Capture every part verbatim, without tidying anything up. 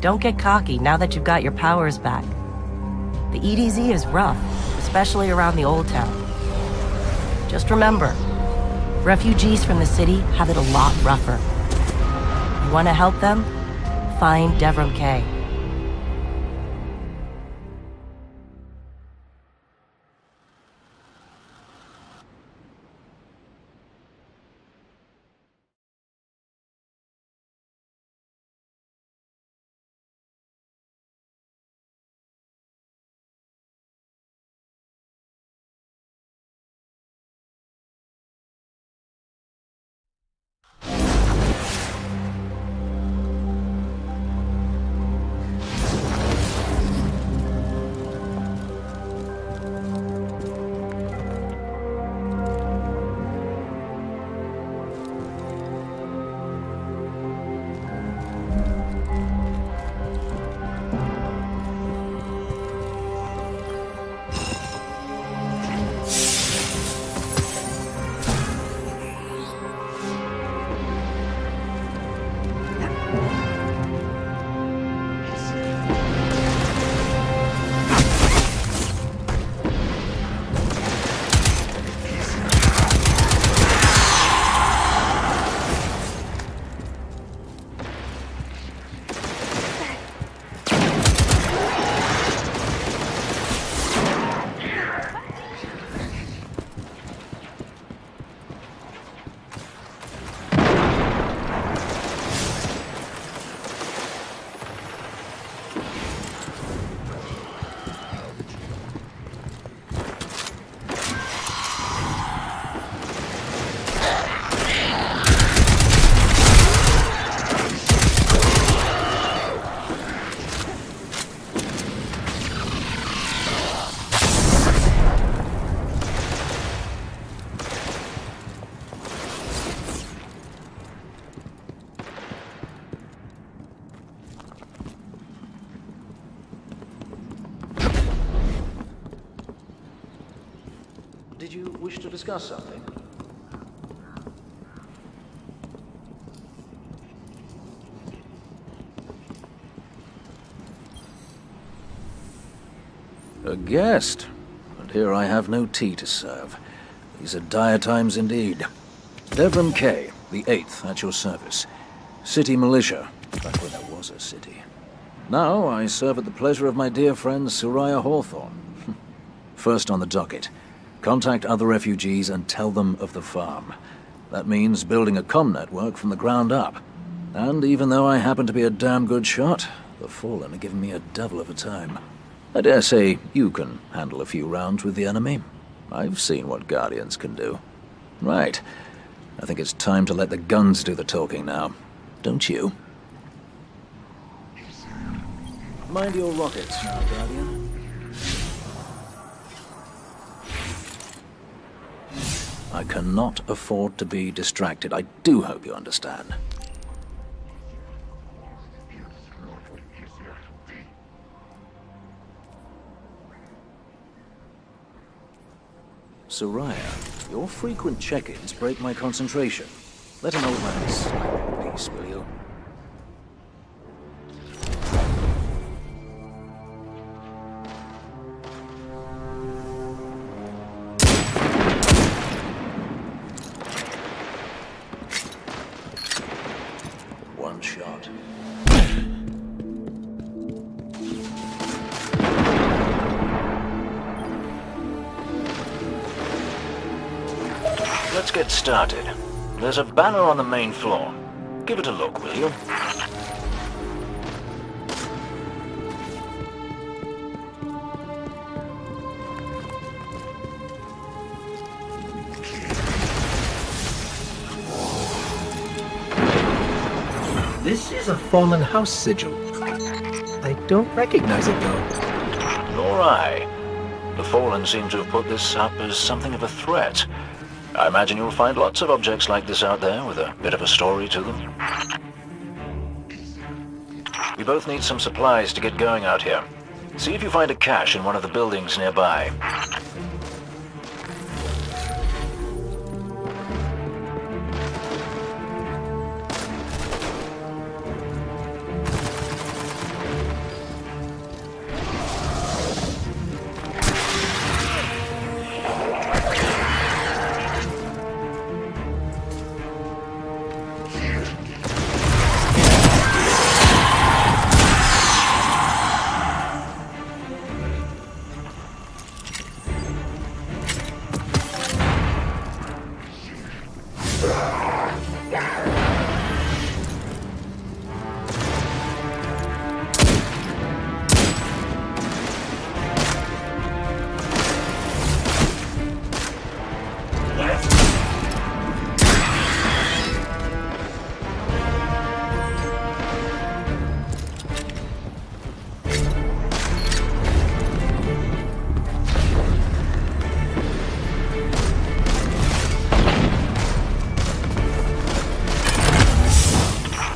don't get cocky now that you've got your powers back. The E D Z is rough, especially around the Old Town. Just remember, refugees from the city have it a lot rougher. You want to help them? Find Devram Kay. Did you wish to discuss something? A guest? And here I have no tea to serve. These are dire times indeed. Devram Kay, the eighth, at your service. City militia, back when there was a city. Now I serve at the pleasure of my dear friend Soraya Hawthorne. First on the docket. Contact other refugees and tell them of the farm. That means building a comm network from the ground up. And even though I happen to be a damn good shot, the Fallen are giving me a devil of a time. I dare say you can handle a few rounds with the enemy. I've seen what Guardians can do. Right. I think it's time to let the guns do the talking now. Don't you? Mind your rockets now, Guardian. I cannot afford to be distracted. I do hope you understand. Soraya, your frequent check-ins break my concentration. Let an old man sleep in peace, will you? One shot. Let's get started. There's a banner on the main floor. Give it a look, will you? This is a fallen house sigil. I don't recognize it, though. Nor I. The Fallen seem to have put this up as something of a threat. I imagine you'll find lots of objects like this out there with a bit of a story to them. We both need some supplies to get going out here. See if you find a cache in one of the buildings nearby.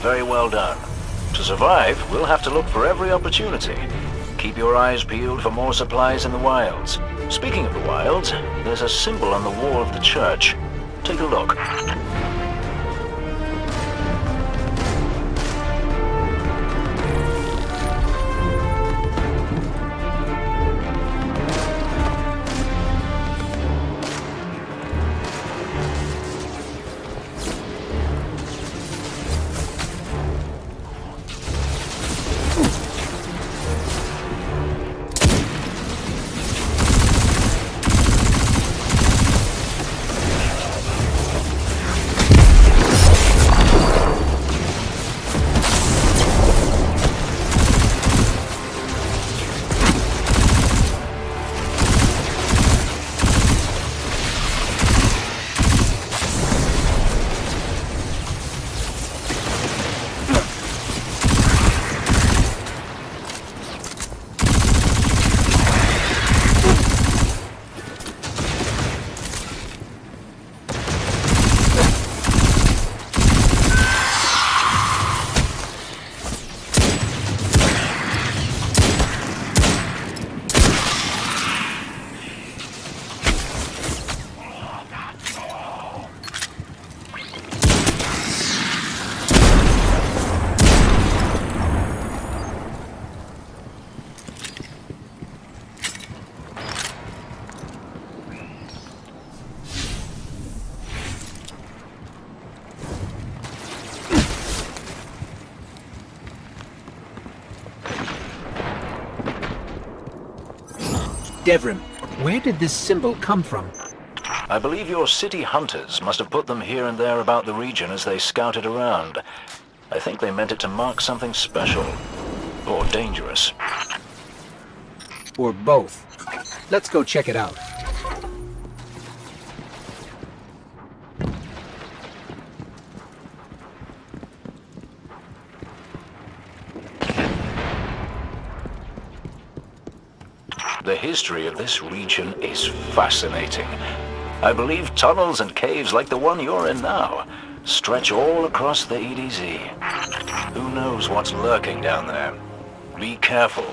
Very well done. To survive, we'll have to look for every opportunity. Keep your eyes peeled for more supplies in the wilds. Speaking of the wilds, there's a symbol on the wall of the church. Take a look. Devrim, where did this symbol come from? I believe your city hunters must have put them here and there about the region as they scouted around. I think they meant it to mark something special. Or dangerous. Or both. Let's go check it out. The history of this region is fascinating. I believe tunnels and caves like the one you're in now stretch all across the E D Z. Who knows what's lurking down there? Be careful.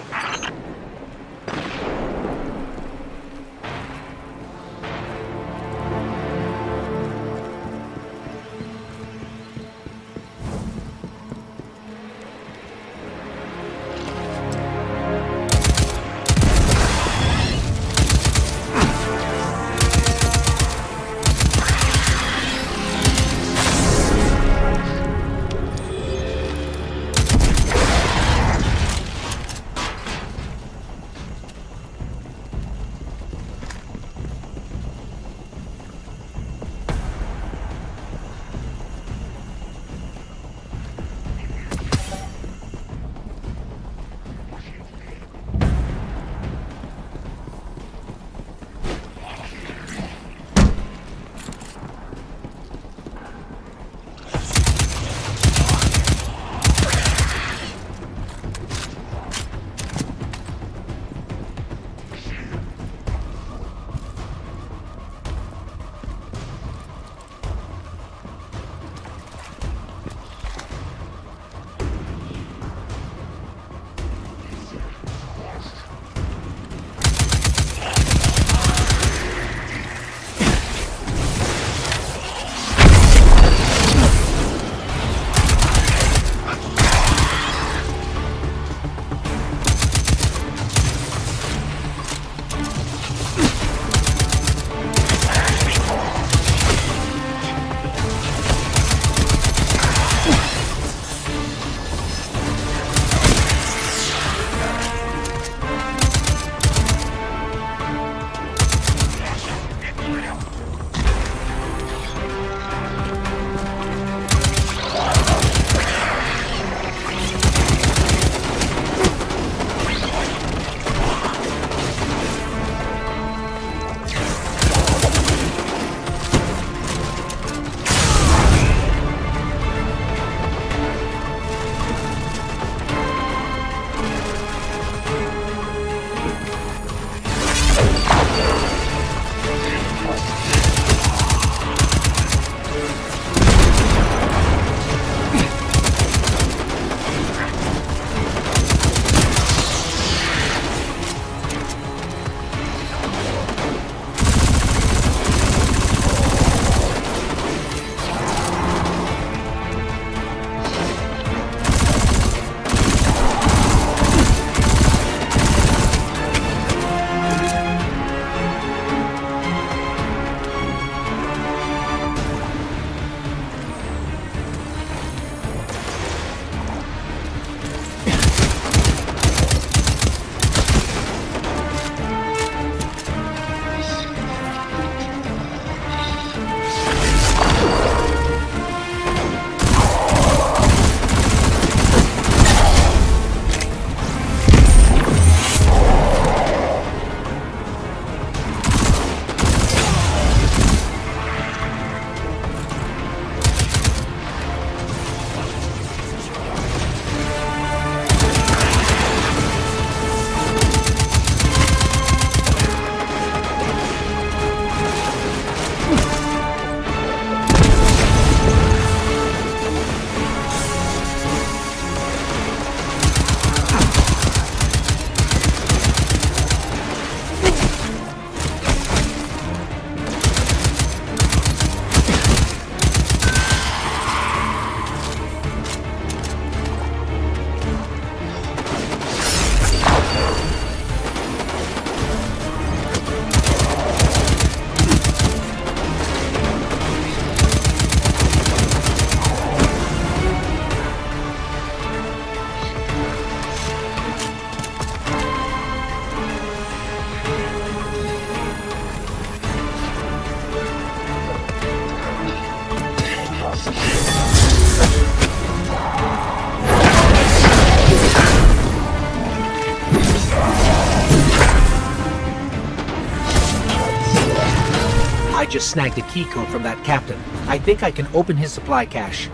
I just snagged a key code from that captain. I think I can open his supply cache.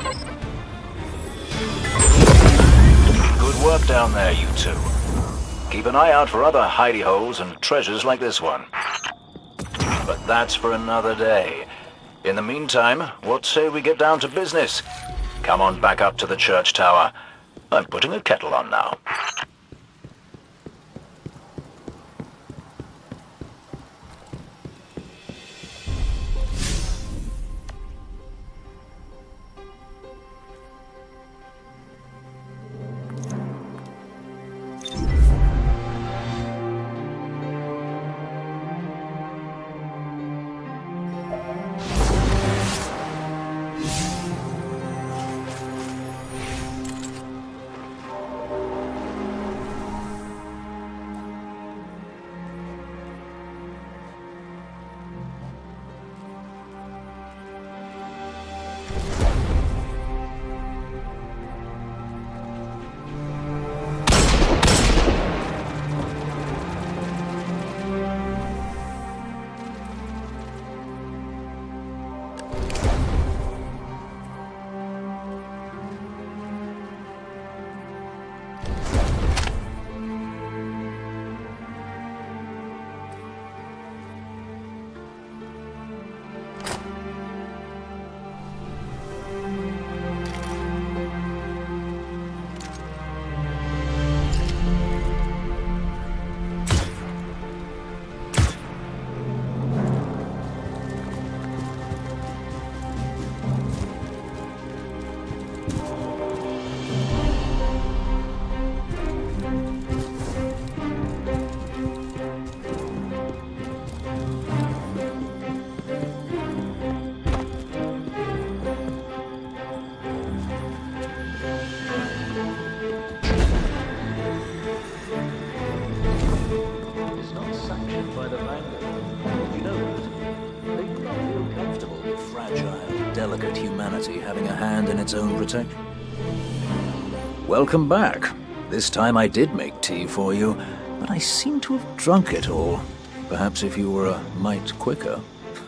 Good work down there, you two. Keep an eye out for other hidey holes and treasures like this one. But that's for another day. In the meantime, what say we get down to business? Come on back up to the church tower. I'm putting a kettle on now. Delicate humanity having a hand in its own protection. Welcome back. This time I did make tea for you, but I seem to have drunk it all. Perhaps if you were a mite quicker.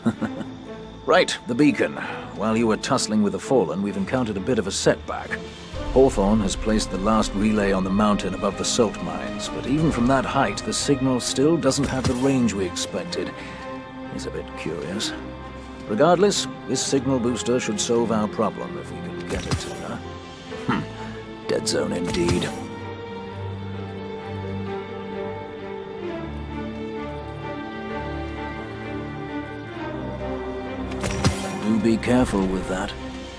Right, the beacon. While you were tussling with the Fallen, we've encountered a bit of a setback. Hawthorne has placed the last relay on the mountain above the salt mines, but even from that height, the signal still doesn't have the range we expected. It's a bit curious. Regardless, this signal booster should solve our problem if we can get it to her. Hmm. Dead zone indeed. Do be careful with that.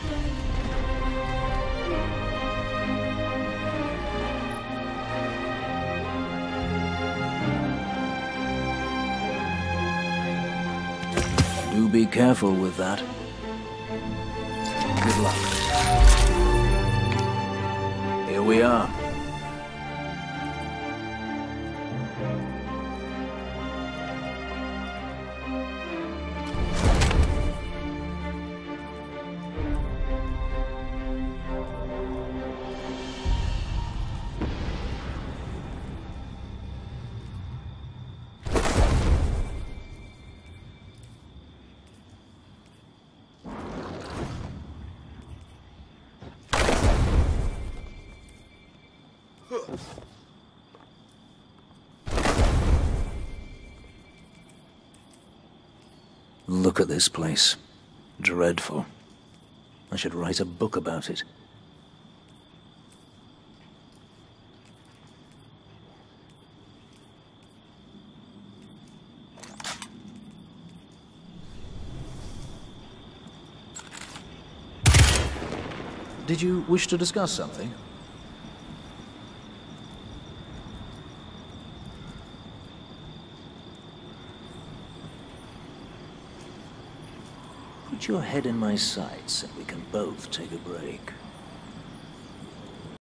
Do be careful with that. Good luck. Here we are. Look at this place. Dreadful. I should write a book about it. Did you wish to discuss something? Put your head in my sights and we can both take a break.